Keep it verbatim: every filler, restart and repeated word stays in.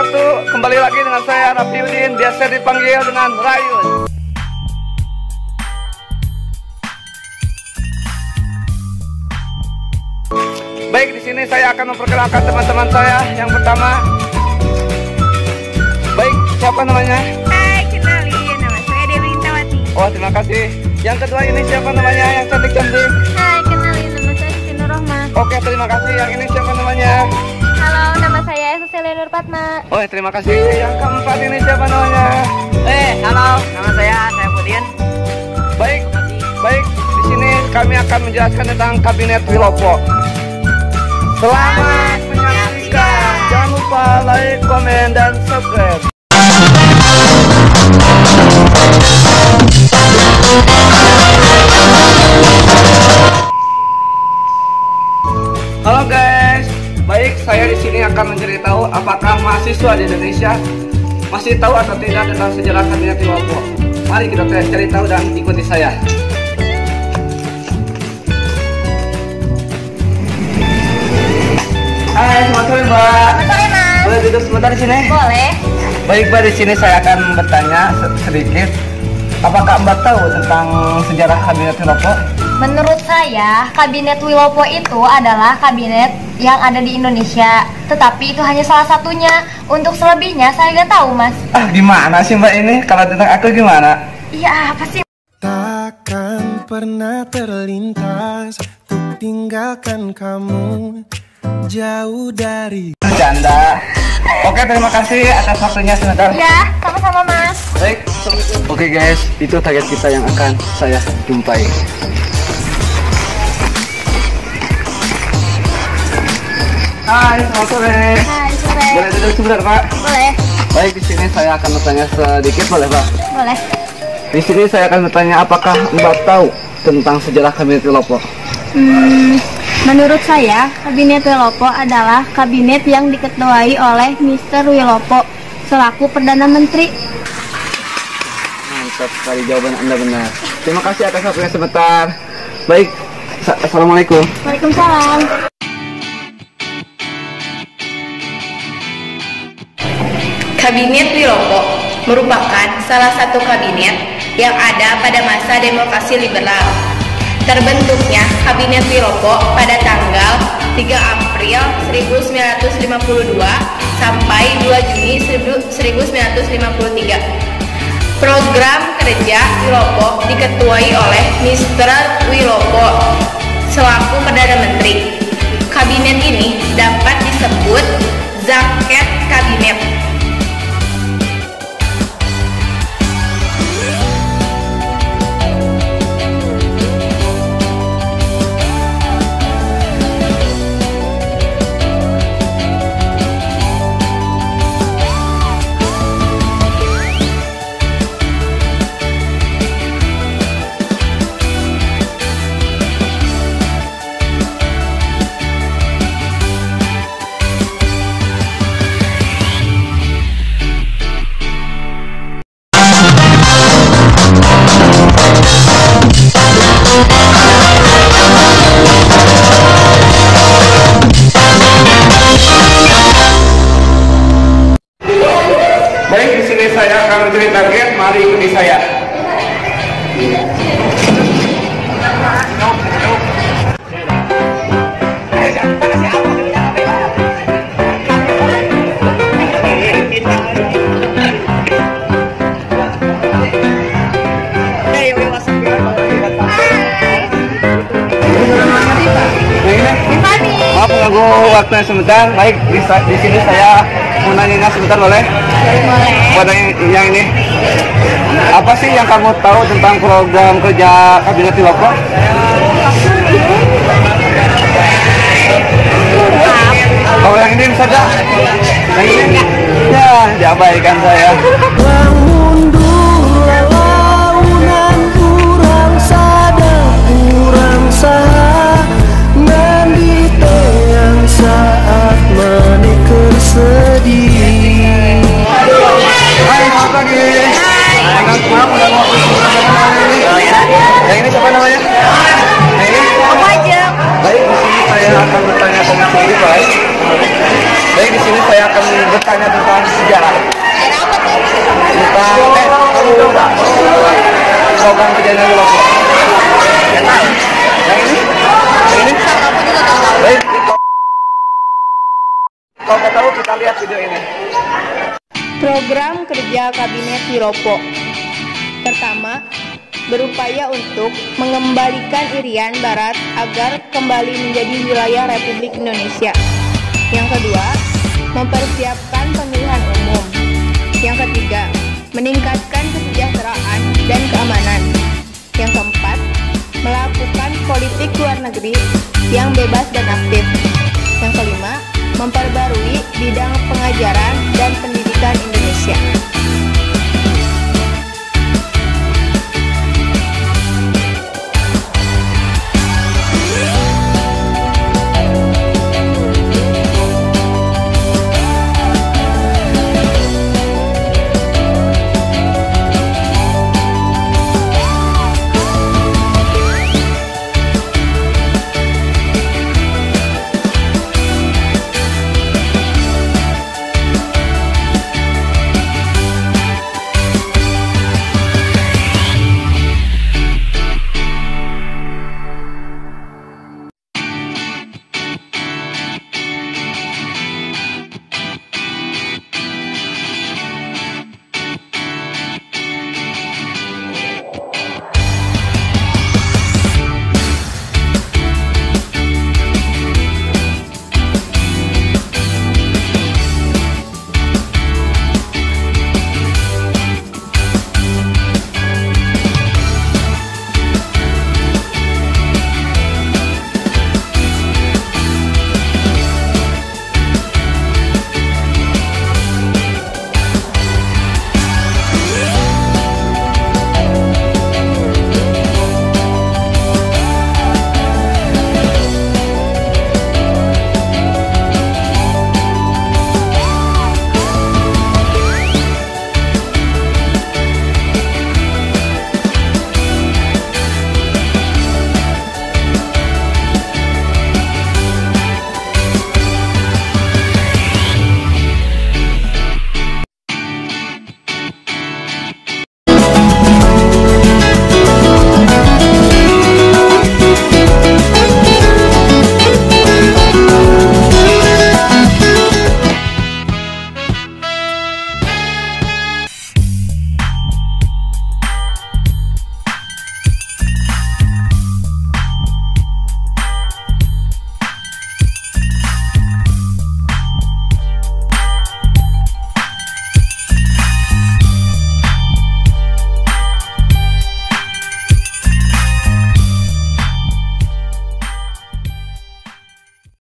wabarakatuh. Kembali lagi dengan saya Raffi Udin, biasa dipanggil dengan Rayun. Baik, di sini saya akan memperkenalkan teman-teman saya. Yang pertama, baik, siapa namanya? Hai, kenalin, nama saya Dewi Intawati. Oh, terima kasih. Yang kedua ini siapa namanya? Yang cantik-cantik. Hai, kenalin, nama saya Siti Nurrohmah. Oke, terima kasih. Yang ini siapa namanya? Halo, nama saya Cecilia Nur Fatma. Oh, terima kasih. Yang keempat ini siapa namanya? Eh, halo, nama saya saya Budin. Baik, baik. Di sini kami akan menjelaskan tentang Kabinet Wilopo. Selamat menyaksikan. Jangan lupa like, komen, dan subscribe. Halo guys, baik, saya di sini akan mencari tahu apakah mahasiswa di Indonesia masih tahu atau tidak tentang sejarah Kabinet Wilopo. Mari kita cari tahu dan ikuti saya. Hai, selamat sore Mbak. Selamat sore, Mas. Boleh duduk sebentar di sini? Boleh. Baik Mbak, di sini saya akan bertanya sedikit. Apakah Mbak tahu tentang sejarah Kabinet Wilopo? Menurut saya, Kabinet Wilopo itu adalah kabinet yang ada di Indonesia. Tetapi itu hanya salah satunya. Untuk selebihnya saya nggak tahu, Mas. Ah, gimana sih Mbak ini? Kalau tentang aku gimana? Iya, apa sih? Takkan pernah terlintas untuk tinggalkan kamu jauh dari Bercanda. Oke, terima kasih atas waktunya sebentar. Ya, sama-sama, Mas. Baik. Oke guys, itu target kita yang akan saya jumpai. Hai, selamat sore. Hai, sore. Boleh duduk sebentar Pak? Boleh. Baik, di sini saya akan bertanya sedikit, boleh Pak? Boleh. Di sini saya akan bertanya apakah Mbak tahu tentang sejarah Kabinet Wilopo? Hmm, menurut saya, Kabinet Wilopo adalah kabinet yang diketuai oleh Mister Wilopo selaku Perdana Menteri. Mantap sekali jawaban Anda benar. Terima kasih atas waktunya sebentar. Baik, assalamualaikum. Waalaikumsalam. Kabinet Wilopo merupakan salah satu kabinet yang ada pada masa demokrasi liberal. Terbentuknya Kabinet Wilopo pada tanggal tiga April seribu sembilan ratus lima puluh dua sampai dua Juni seribu sembilan ratus lima puluh tiga. Program kerja Wilopo diketuai oleh Mister Wilopo selaku Perdana Menteri. Kabinet ini dapat disebut Zaket Kabinet. Baik, di sini saya akan mencari target. Mari ikuti saya. Maaf mengganggu waktunya sebentar. Baik, di, di sini saya mau nanya sebentar, boleh? Boleh. Pada yang, yang ini, apa sih yang kamu tahu tentang program kerja Kabinet Wilopo? Oh, yang ini saja. Yang ini, ya, diabaikan saya. launan kurang sadar kurang sah mendite yang saat menikah sedih. Hai, selamat pagi. Maaf, maaf, udah mau yang ini siapa namanya? Yang ini? Apa aja? Baik, di sini saya akan bertanya tentang sendiri, baik. Baik, di sini saya akan bertanya tentang sejarah. Tentang eh, kamu tahu nggak program kejadian Wilopo? Yang ini? Yang ini? Yang ini? Baik, kalau nggak tahu kita lihat video ini. Program kerja Kabinet Wilopo. Pertama, berupaya untuk mengembalikan Irian Barat agar kembali menjadi wilayah Republik Indonesia. Yang kedua, mempersiapkan pemilihan umum. Yang ketiga, meningkatkan kesejahteraan dan keamanan. Yang keempat, melakukan politik luar negeri yang bebas dan aktif. Yang kelima, memperbarui bidang pengajaran dan pendidikan